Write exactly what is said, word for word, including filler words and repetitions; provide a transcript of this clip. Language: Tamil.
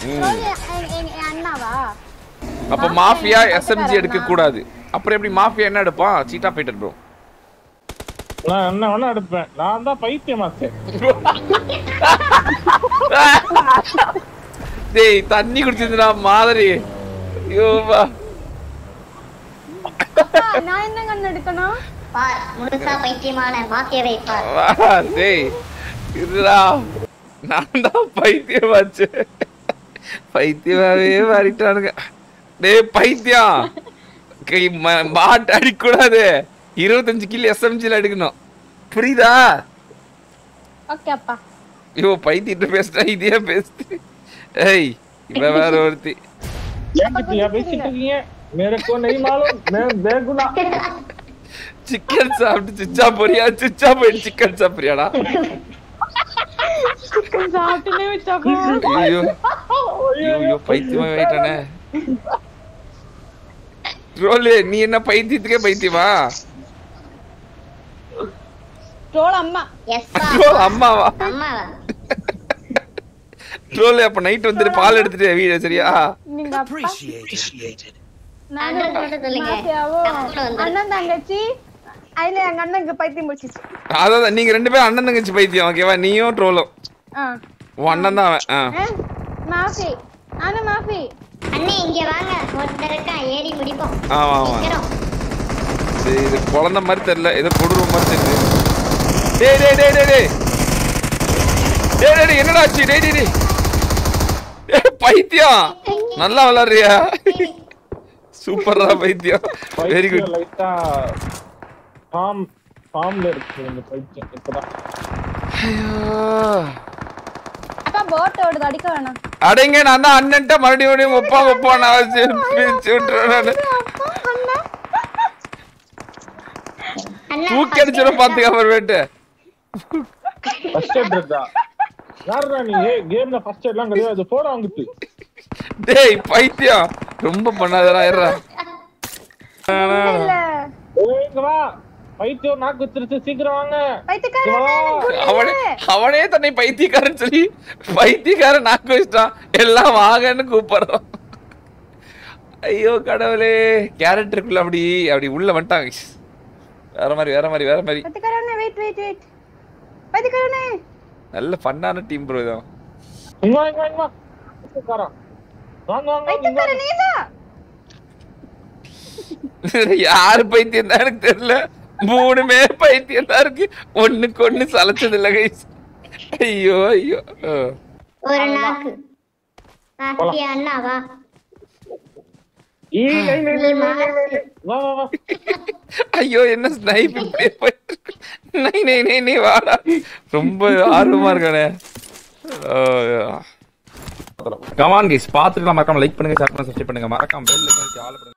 அண்ணாவா அப்ப மாஃபியா எஸ்எம்ஜி எடுக்க கூடாது. அப்புறம் எப்படி மாஃபியா என்ன எடுப்பான்? Cheetah fighter bro. நான் என்ன வேணா எடுப்பேன். நான் தான் பைத்தியமாச்சே. டேய் தண்ணி குடிச்சிருந்தா மாதிரி. ஐயோவா. நான் என்ன கண்ணு எடுக்கணும்? பார் முழுசா பைத்தியமான மாஃபியாவை பார். வா டேய். இதுடா. நான் தான் பைத்தியமாச்சு. பைத்தியமாவே மாறிட்டானுங்க. டேய் பைத்தியம். கை மாட் அடிக்க கூடாது. இருபத்தஞ்சு கிலோ எஸ்எம்ஜில எடுக்கணும். புரியுதா? ஓகே அப்பா. ஐயோ பைத்தியத்தை பேசுறா இதே பேசு. ஏய் இவ வேற ஒருத்தி. ஏன் கிட்ட பேசிட்டு இருக்கீங்க? मेरे को नहीं मालूम मैं बेगुनाह चिकन சாப்பிட்டு சிச்சா போறியா சிச்சா போய் சிக்கன் சாப்பிறியாடா சிக்கன் சாப்பிட்டே விட்டா போ ஐயோ ஐயோ பைத்தியமா ஆயிட்டானே ட்ரோலே நீ என்ன பைத்தியத்துக்கே பைத்தியமா ட்ரோல் அம்மா எஸ் ட்ரோல் அம்மாவா அம்மாவா ட்ரோலே அப்ப நைட் வந்துட்டு பால் எடுத்துட்டு வீடியோ சரியா நீங்க appreciated நான் சொல்றது சொல்லுங்க அண்ணன் தங்கச்சி ஐல எங்க அண்ணனுக்கு பைத்தியம் பிடிச்சிச்சு அதான் நீங்க ரெண்டு பேரும் அண்ணன் தங்கச்சி பைத்தியம் ஓகேவா நீயும் ட்ரோலும் ஆ உன் அண்ணன் தான் அவன் ஆ மாஃபி நானு மாஃபி அண்ணே இங்க வாங்க ஒருத்தரக்கா ஏறி முடிப்போம் ஆமா ஆமா சரி இது குழந்தை மாதிரி தெரியல ஏதோ கொடூர மாதிரி தெரியுது டேய் டேய் டேய் டேய் டேய் டேய் டேய் என்னடா ஆச்சு டேய் டேய் டேய் பைத்தியம் நல்லா விளையாடுறியா சூப்பரா பைத்தியம் வெரி குட் லைட்டா ஃபார்ம் ஃபார்ம்ல இருக்கு இந்த பைத்தியம் இப்பதான் அப்பா போட் ஓடுது அடிக்க வேணாம் அடங்க நான் தான் அண்ணன்ட்ட மறுபடியும் ஒப்பா ஒப்பா நான் பிரிச்சு விட்டுறேன் நான் தூக்கி அடிச்சிடும் பாத்துக்க அப்புறமேட்டு ஃபர்ஸ்ட் எய்ட் இருக்கா யாரா நீ கேம்ல ஃபர்ஸ்ட் எய்ட்லாம் கிடையாது போட வாங்குது டேய் பைத்தியம் ரொம்ப பண்ணாதடா ஏறா இல்ல ஏங்க வா பைத்தியம் நாக்கு திருச்சு சீக்கிரம் வாங்க பைத்தியக்காரன் அவனே அவனே தன்னை பைத்தியக்காரன் சொல்லி பைத்தியக்காரன் நாக்கு வச்சிட்டான் எல்லாம் வாங்கன்னு கூப்பிடுறான் ஐயோ கடவுளே கேரக்டருக்குள்ள அப்படி அப்படி உள்ள வந்துட்டாங்க வேற மாதிரி வேற மாதிரி வேற மாதிரி பைத்தியக்காரனே வெயிட் வெயிட் வெயிட் பைத்தியக்காரனே நல்ல ஃபன்னான டீம் ப்ரோ இதான் இங்க வா இங்க வா இங்க வா பைத்தியக்காரன் வாங்க வாங்க பைத்தியக்காரன் நீதா யாரு பைத்தியம் தான் எனக்கு தெரியல மூணுமே பைத்தியம் தான் இருக்கு ஒண்ணுக்கு ஒண்ணு சலைச்சது இல்ல கைஸ் ஐயோ ஐயோ ஒரு நாக்கு மாஃபியா அண்ணா வா ஈ நை நை நை நை வா வா வா ஐயோ என்ன ஸ்னைப் இப்படியே போயிட்டு நை நை நை நை வாடா ரொம்ப ஆர்வமா இருக்கானே கமான் கைஸ் பாத்துட்டு மறக்காம லைக் பண்ணுங்க ஷேர் பண்ணுங்க சப்ஸ்கிரைப் பண்ணுங்க மறக்காம பெல் ஐகான் ஆல் பண்ணுங்க